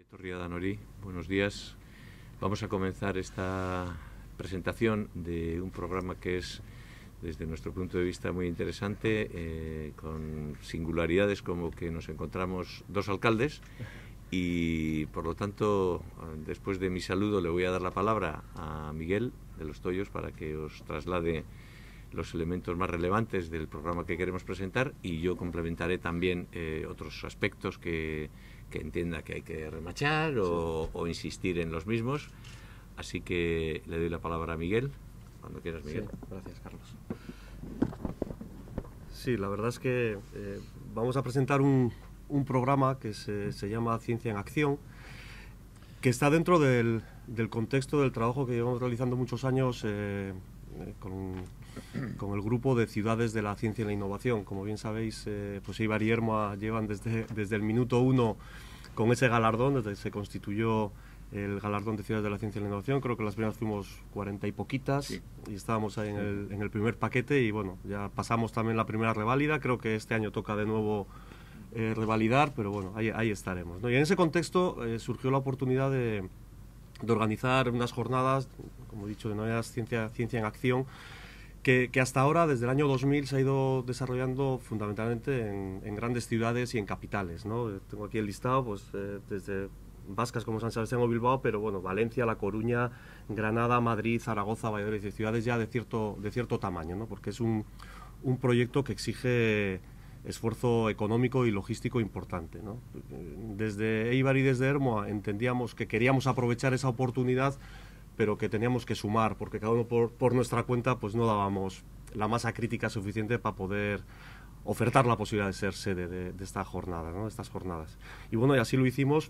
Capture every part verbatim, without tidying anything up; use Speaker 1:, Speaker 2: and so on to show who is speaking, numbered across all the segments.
Speaker 1: Etorri Danori, buenos días. Vamos a comenzar esta presentación de un programa que es, desde nuestro punto de vista, muy interesante, eh, con singularidades como que nos encontramos dos alcaldes y, por lo tanto, después de mi saludo le voy a dar la palabra a Miguel de Los Toyos para que os traslade los elementos más relevantes del programa que queremos presentar, y yo complementaré también eh, otros aspectos que, que entienda que hay que remachar o, o insistir en los mismos. Así que le doy la palabra a Miguel, cuando quieras, Miguel.
Speaker 2: Sí, gracias, Carlos. Sí, la verdad es que eh, vamos a presentar un, un programa que se, se llama Ciencia en Acción, que está dentro del, del contexto del trabajo que llevamos realizando muchos años eh, eh, con, con el grupo de Ciudades de la Ciencia y la Innovación. Como bien sabéis, eh, pues Eibar y Ermua llevan desde, desde el minuto uno con ese galardón, desde que se constituyó el galardón de Ciudades de la Ciencia y la Innovación. Creo que las primeras fuimos cuarenta y poquitas, sí, y estábamos ahí en el, en el primer paquete, y bueno, ya pasamos también la primera reválida. Creo que este año toca de nuevo eh, revalidar, pero bueno, ahí, ahí estaremos, ¿no? Y en ese contexto eh, surgió la oportunidad de, de organizar unas jornadas, como he dicho, denominadas Ciencia, Ciencia en Acción, que, que hasta ahora, desde el año dos mil, se ha ido desarrollando fundamentalmente en, en grandes ciudades y en capitales, ¿no? Tengo aquí el listado, pues eh, desde vascas como San Sebastián o Bilbao, pero bueno, Valencia, La Coruña, Granada, Madrid, Zaragoza, Valladolid, y ciudades ya de cierto, de cierto tamaño, ¿no? Porque es un, un proyecto que exige esfuerzo económico y logístico importante, ¿no? Desde Eibar y desde Ermua entendíamos que queríamos aprovechar esa oportunidad, pero que teníamos que sumar, porque cada uno por, por nuestra cuenta pues no dábamos la masa crítica suficiente para poder ofertar la posibilidad de ser sede de, de esta jornada, ¿no? De estas jornadas. Y bueno, y así lo hicimos.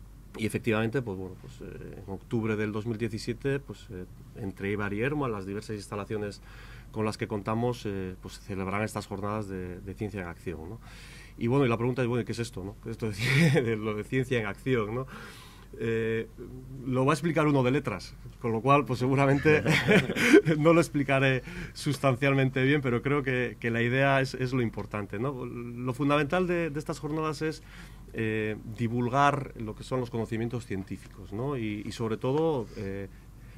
Speaker 2: Y efectivamente, pues bueno, pues eh, en octubre del dos mil diecisiete, pues eh, entre Eibar y Ermua, las diversas instalaciones con las que contamos, eh, pues se celebrarán estas jornadas de, de Ciencia en Acción, ¿no? Y bueno, y la pregunta es, bueno, ¿qué es esto, no? ¿Qué es esto de, de lo de Ciencia en Acción, no? Eh, lo va a explicar uno de letras, con lo cual pues seguramente no lo explicaré sustancialmente bien, pero creo que, que la idea es, es lo importante, ¿no? Lo fundamental de, de estas jornadas es eh, divulgar lo que son los conocimientos científicos, ¿no? y, y sobre todo eh,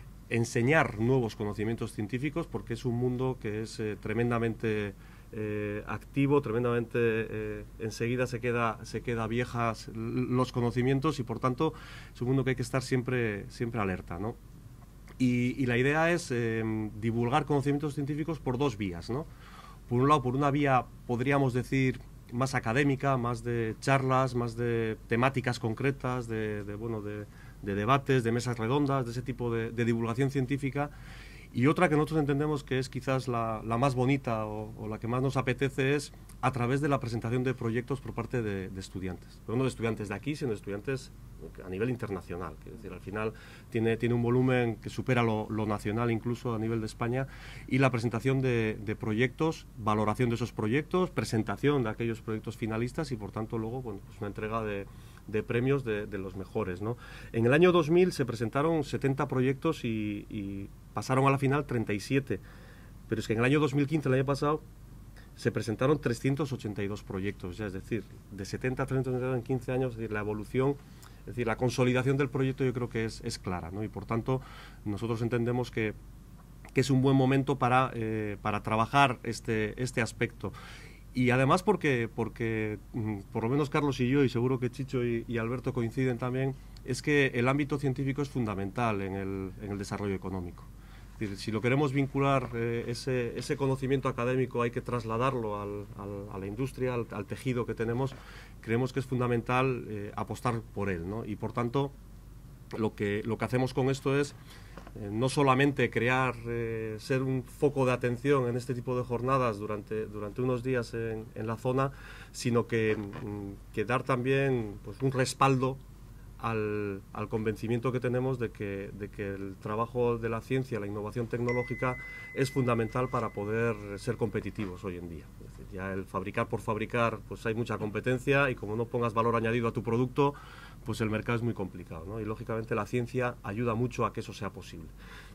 Speaker 2: enseñar nuevos conocimientos científicos, porque es un mundo que es eh, tremendamente Eh, activo, tremendamente eh, enseguida se queda, se queda viejas los conocimientos, y por tanto es un mundo que hay que estar siempre, siempre alerta, ¿no? Y, y la idea es eh, divulgar conocimientos científicos por dos vías, ¿no? Por un lado, por una vía, podríamos decir, más académica, más de charlas, más de temáticas concretas, de, de, bueno, de, de debates, de mesas redondas, de ese tipo de, de divulgación científica. Y otra que nosotros entendemos que es quizás la, la más bonita o, o la que más nos apetece, es a través de la presentación de proyectos por parte de, de estudiantes. Pero no de estudiantes de aquí, sino de estudiantes a nivel internacional. Es decir, al final tiene, tiene un volumen que supera lo, lo nacional, incluso a nivel de España, y la presentación de, de proyectos, valoración de esos proyectos, presentación de aquellos proyectos finalistas y, por tanto, luego bueno, pues una entrega de, de premios de, de los mejores, ¿no? En el año dos mil se presentaron setenta proyectos y, y pasaron a la final treinta y siete, pero es que en el año dos mil quince, el año pasado, se presentaron trescientos ochenta y dos proyectos, ya, es decir, de setenta a trescientos ochenta y dos en quince años. Es decir, la evolución, es decir, la consolidación del proyecto yo creo que es, es clara, ¿no? Y por tanto nosotros entendemos que, que es un buen momento para, eh, para trabajar este, este aspecto. Y además porque, porque por lo menos Carlos y yo, y seguro que Chicho y, y Alberto coinciden también, es que el ámbito científico es fundamental en el, en el desarrollo económico. Es decir, si lo queremos vincular, eh, ese, ese conocimiento académico hay que trasladarlo al, al, a la industria, al, al tejido que tenemos. Creemos que es fundamental eh, apostar por él, ¿no? Y por tanto, lo que, lo que hacemos con esto es eh, no solamente crear, eh, ser un foco de atención en este tipo de jornadas durante, durante unos días en, en la zona, sino que, que dar también pues, un respaldo Al, al convencimiento que tenemos de que, de que el trabajo de la ciencia, la innovación tecnológica, es fundamental para poder ser competitivos hoy en día. Es decir, ya el fabricar por fabricar, pues hay mucha competencia, y como no pongas valor añadido a tu producto, pues el mercado es muy complicado, ¿no? Y lógicamente la ciencia ayuda mucho a que eso sea posible.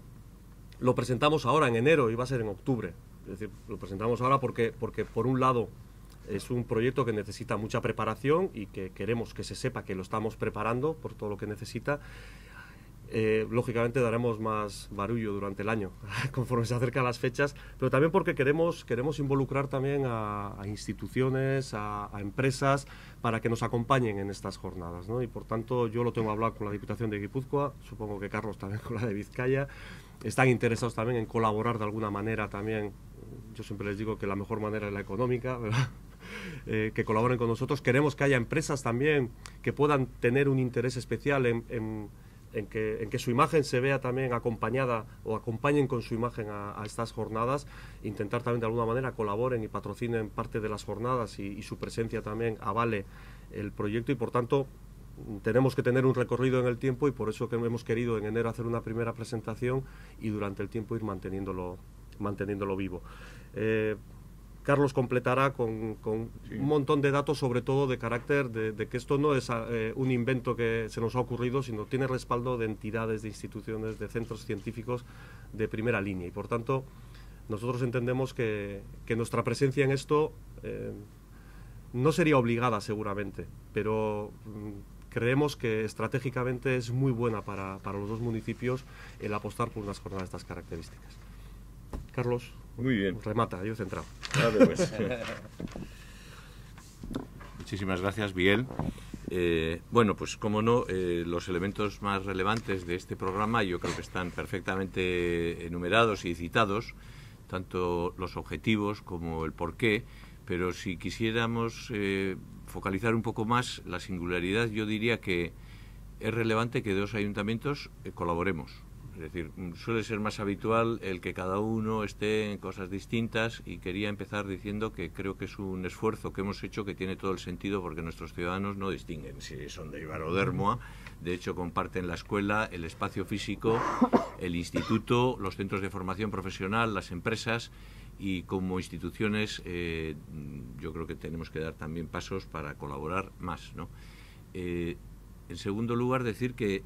Speaker 2: Lo presentamos ahora en enero y va a ser en octubre. Es decir, lo presentamos ahora porque, porque por un lado Es un proyecto que necesita mucha preparación y que queremos que se sepa que lo estamos preparando por todo lo que necesita. Eh, lógicamente daremos más barullo durante el año conforme se acercan las fechas, pero también porque queremos, queremos involucrar también a, a instituciones, a, a empresas, para que nos acompañen en estas jornadas, ¿no? Y por tanto yo lo tengo hablado con la Diputación de Guipúzcoa, supongo que Carlos también con la de Vizcaya. Están interesados también en colaborar de alguna manera también. Yo siempre les digo que la mejor manera es la económica, ¿verdad? Eh, que colaboren con nosotros. Queremos que haya empresas también que puedan tener un interés especial en, en, en, que, en que su imagen se vea también acompañada o acompañen con su imagen a, a estas jornadas. Intentar también de alguna manera colaboren y patrocinen parte de las jornadas y, y su presencia también avale el proyecto, y por tanto tenemos que tener un recorrido en el tiempo, y por eso que hemos querido en enero hacer una primera presentación y durante el tiempo ir manteniéndolo, manteniéndolo vivo. Eh, Carlos completará con, con sí. un montón de datos, sobre todo de carácter de, de que esto no es eh, un invento que se nos ha ocurrido, sino tiene respaldo de entidades, de instituciones, de centros científicos de primera línea, y por tanto nosotros entendemos que, que nuestra presencia en esto eh, no sería obligada seguramente, pero mm, creemos que estratégicamente es muy buena para, para los dos municipios el apostar por unas jornadas de estas características. Carlos,
Speaker 1: muy bien.
Speaker 2: Remata, yo he centrado.
Speaker 1: Vale, pues. Muchísimas gracias, Miguel. Eh, bueno, pues como no, eh, los elementos más relevantes de este programa yo creo que están perfectamente enumerados y citados, tanto los objetivos como el porqué, pero si quisiéramos eh, focalizar un poco más la singularidad, yo diría que es relevante que dos ayuntamientos eh, colaboremos. Es decir, suele ser más habitual el que cada uno esté en cosas distintas, y quería empezar diciendo que creo que es un esfuerzo que hemos hecho que tiene todo el sentido, porque nuestros ciudadanos no distinguen si son de Eibar o de Ermua. De hecho, comparten la escuela, el espacio físico, el instituto, los centros de formación profesional, las empresas, y como instituciones eh, yo creo que tenemos que dar también pasos para colaborar más, ¿no? Eh, en segundo lugar, decir que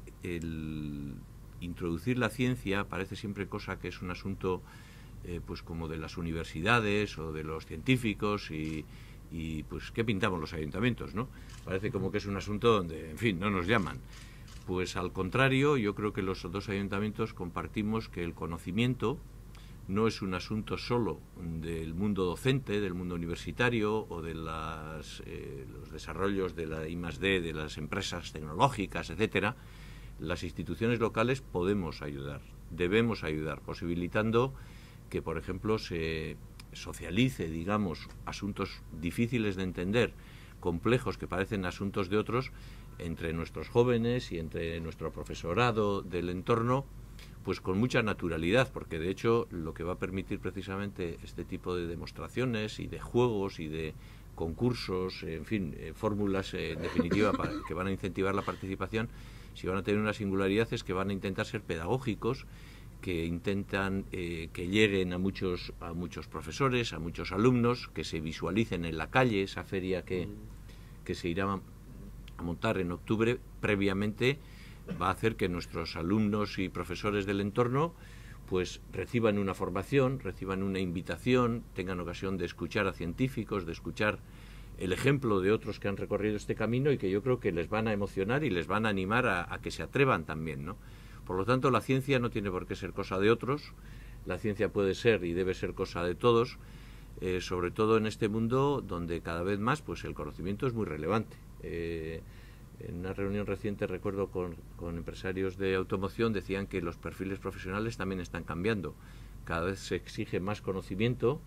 Speaker 1: el introducir la ciencia parece siempre cosa que es un asunto eh, pues como de las universidades o de los científicos, y, y pues ¿qué pintamos los ayuntamientos, no? Parece como que es un asunto donde, en fin, no nos llaman. Pues al contrario, yo creo que los dos ayuntamientos compartimos que el conocimiento no es un asunto solo del mundo docente, del mundo universitario o de las, eh, los desarrollos de la I más D, de las empresas tecnológicas, etcétera. Las instituciones locales podemos ayudar, debemos ayudar, posibilitando que, por ejemplo, se socialice, digamos, asuntos difíciles de entender, complejos que parecen asuntos de otros, entre nuestros jóvenes y entre nuestro profesorado del entorno, pues con mucha naturalidad, porque de hecho lo que va a permitir precisamente este tipo de demostraciones y de juegos y de concursos, en fin, eh, fórmulas eh, en definitiva para, que van a incentivar la participación, si van a tener una singularidad es que van a intentar ser pedagógicos, que intentan eh, que lleguen a muchos a muchos profesores, a muchos alumnos, que se visualicen en la calle, esa feria que, que se irá a montar en octubre previamente, va a hacer que nuestros alumnos y profesores del entorno pues reciban una formación, reciban una invitación, tengan ocasión de escuchar a científicos, de escuchar el ejemplo de otros que han recorrido este camino, y que yo creo que les van a emocionar y les van a animar a, a que se atrevan también, ¿no? Por lo tanto, la ciencia no tiene por qué ser cosa de otros, la ciencia puede ser y debe ser cosa de todos, eh, sobre todo en este mundo donde cada vez más pues el conocimiento es muy relevante. Eh, en una reunión reciente, recuerdo, con, con empresarios de automoción, decían que los perfiles profesionales también están cambiando, cada vez se exige más conocimiento.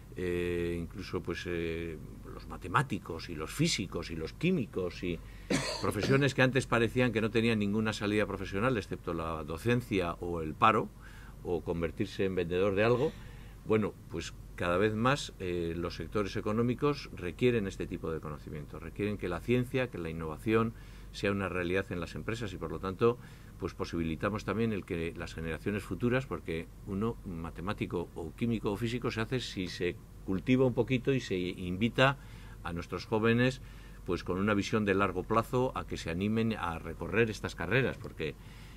Speaker 1: Eh, incluso pues eh, los matemáticos y los físicos y los químicos, y profesiones que antes parecían que no tenían ninguna salida profesional excepto la docencia o el paro o convertirse en vendedor de algo. Bueno, pues cada vez más eh, los sectores económicos requieren este tipo de conocimiento, requieren que la ciencia, que la innovación sea una realidad en las empresas, y por lo tanto pues posibilitamos también el que las generaciones futuras, porque uno, matemático o químico o físico, se hace si se cultiva un poquito y se invita a nuestros jóvenes pues con una visión de largo plazo a que se animen a recorrer estas carreras, porque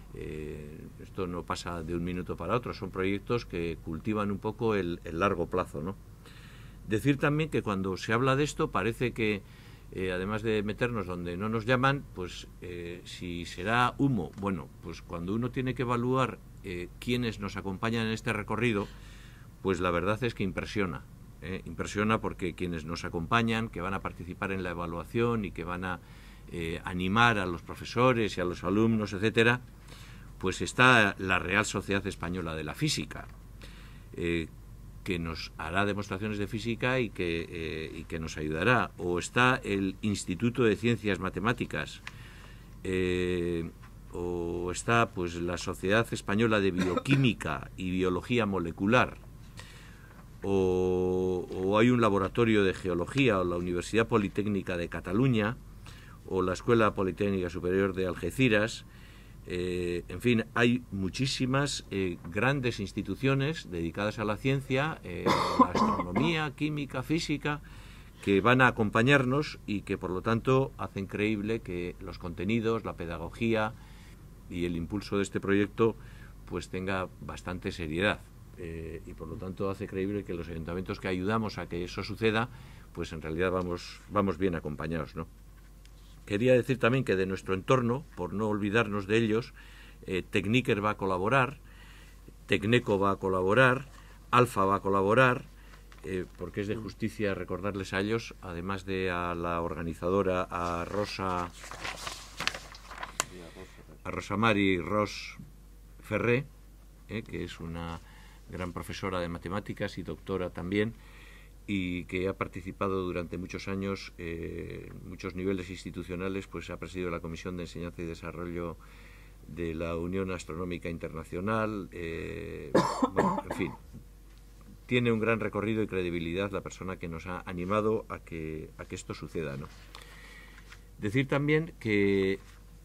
Speaker 1: eh, esto no pasa de un minuto para otro, son proyectos que cultivan un poco el, el largo plazo, ¿no? Decir también que cuando se habla de esto parece que, eh, además de meternos donde no nos llaman, pues eh, si será humo, bueno, pues cuando uno tiene que evaluar eh, quiénes nos acompañan en este recorrido, pues la verdad es que impresiona. Eh, impresiona porque quienes nos acompañan, que van a participar en la evaluación y que van a eh, animar a los profesores y a los alumnos, etcétera, pues está la Real Sociedad Española de la Física, eh, que nos hará demostraciones de física y que, eh, y que nos ayudará. O está el Instituto de Ciencias Matemáticas, eh, o está pues la Sociedad Española de Bioquímica y Biología Molecular, o, o hay un laboratorio de geología, o la Universidad Politécnica de Cataluña, o la Escuela Politécnica Superior de Algeciras. Eh, en fin, hay muchísimas eh, grandes instituciones dedicadas a la ciencia, eh, la astronomía, química, física, que van a acompañarnos y que por lo tanto hacen creíble que los contenidos, la pedagogía y el impulso de este proyecto pues tenga bastante seriedad, eh, y por lo tanto hace creíble que los ayuntamientos que ayudamos a que eso suceda pues en realidad vamos, vamos bien acompañados, ¿no? Quería decir también que de nuestro entorno, por no olvidarnos de ellos, eh, Tecniker va a colaborar, Tecneco va a colaborar, Alfa va a colaborar, eh, porque es de justicia recordarles a ellos, además de a la organizadora, a Rosa, a Rosa Mari Ros Ferré, eh, que es una gran profesora de matemáticas y doctora también, y que ha participado durante muchos años eh, en muchos niveles institucionales, pues ha presidido la Comisión de Enseñanza y Desarrollo de la Unión Astronómica Internacional, eh, bueno, en fin, tiene un gran recorrido y credibilidad la persona que nos ha animado a que, a que esto suceda, ¿no? Decir también que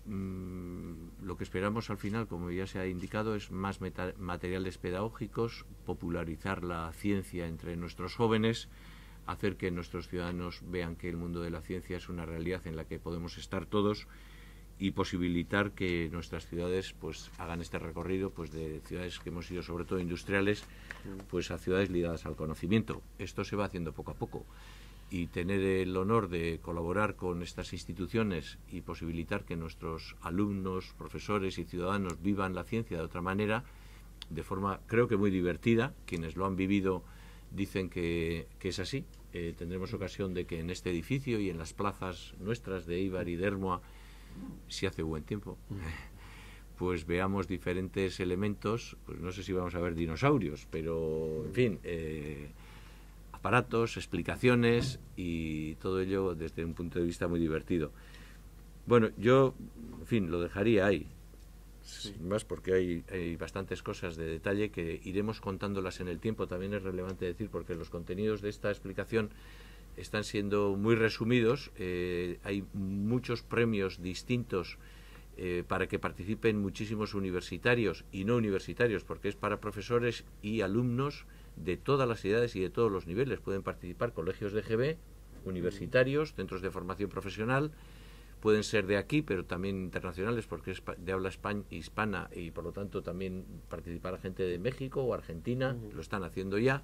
Speaker 1: mmm, lo que esperamos al final, como ya se ha indicado, es más meta materiales pedagógicos, popularizar la ciencia entre nuestros jóvenes, hacer que nuestros ciudadanos vean que el mundo de la ciencia es una realidad en la que podemos estar todos y posibilitar que nuestras ciudades pues hagan este recorrido pues de ciudades que hemos sido sobre todo industriales pues a ciudades ligadas al conocimiento. Esto se va haciendo poco a poco. Y tener el honor de colaborar con estas instituciones y posibilitar que nuestros alumnos, profesores y ciudadanos vivan la ciencia de otra manera, de forma creo que muy divertida. Quienes lo han vivido dicen que, que es así. Eh, tendremos ocasión de que en este edificio y en las plazas nuestras de Eibar y de Ermua, si hace buen tiempo, pues veamos diferentes elementos. Pues no sé si vamos a ver dinosaurios, pero en fin... Eh, aparatos, explicaciones y todo ello desde un punto de vista muy divertido. Bueno, yo, en fin, lo dejaría ahí, sí. Más porque hay, hay bastantes cosas de detalle que iremos contándolas en el tiempo. También es relevante decir porque los contenidos de esta explicación están siendo muy resumidos, eh, hay muchos premios distintos eh, para que participen muchísimos universitarios y no universitarios, porque es para profesores y alumnos de todas las edades y de todos los niveles. Pueden participar colegios de G B, universitarios, centros de formación profesional, pueden ser de aquí, pero también internacionales, porque es de habla hispana y por lo tanto también participará gente de México o Argentina, uh-huh. Lo están haciendo ya.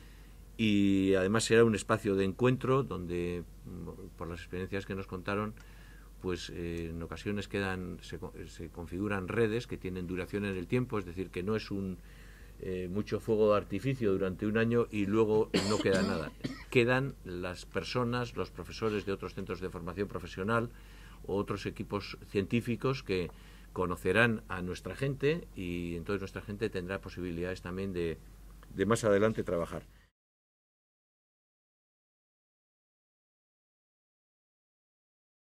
Speaker 1: Y además será un espacio de encuentro donde, por las experiencias que nos contaron, pues eh, en ocasiones quedan, se, se configuran redes que tienen duración en el tiempo, es decir, que no es un eh, mucho fuego de artificio durante un año y luego no queda nada. Quedan las personas, los profesores de otros centros de formación profesional o otros equipos científicos que conocerán a nuestra gente y entonces nuestra gente tendrá posibilidades también de, de más adelante trabajar.